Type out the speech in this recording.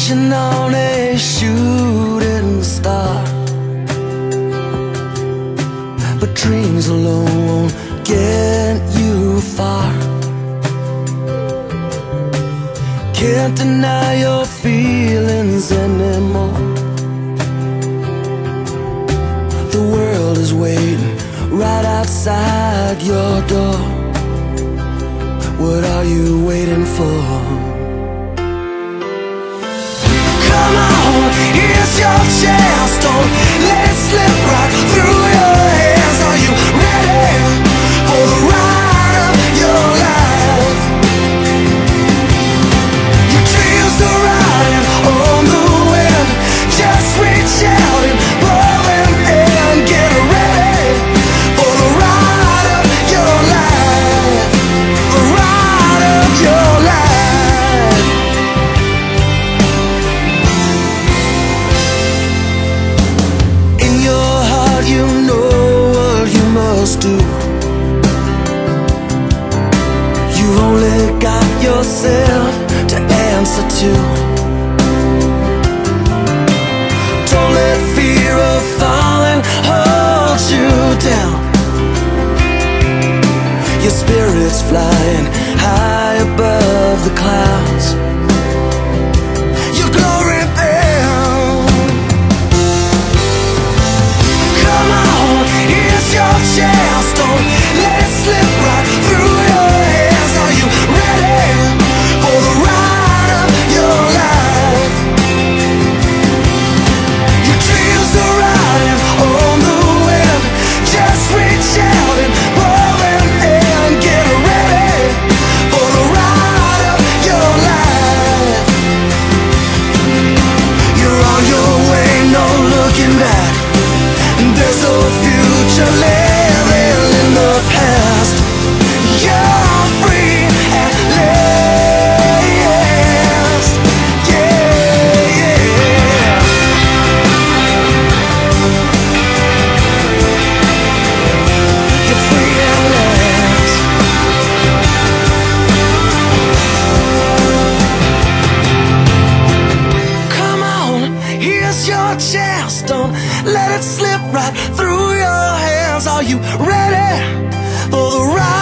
Watching on a shooting star, but dreams alone won't get you far. Can't deny your feelings anymore. The world is waiting right outside your door. What are you waiting for? Come on, here's your chance. Don't let it slip right through your hands. Are you ready for the ride of your life? Your dreams are riding on the wind. Just reach out and pull them in. Get ready for the ride of your life. The ride of your life. You know what you must do. You've only got yourself to answer to. Don't let fear of falling hold you down. Your spirit's flying high above the clouds. Your glory bound. Come on, here's your chance. Don't let it slip right through your hands. Are you ready for the ride of your life? Your dreams are riding on the wind. Just reach out and pull them in. Get ready for the ride of your life. You're on your way, no looking back. There's no future living in the past. You're free at last. Yeah, yeah. You're free at last. Come on, here's your chance. Don't let it slip right through your hands. Are you ready for the ride?